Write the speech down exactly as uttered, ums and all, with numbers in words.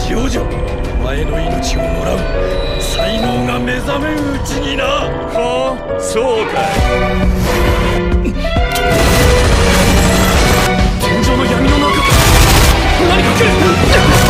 少女、お前の命をもらう。才能が目覚めるうちにな。 はあ、そうかい。 天井の闇の中、何か来る。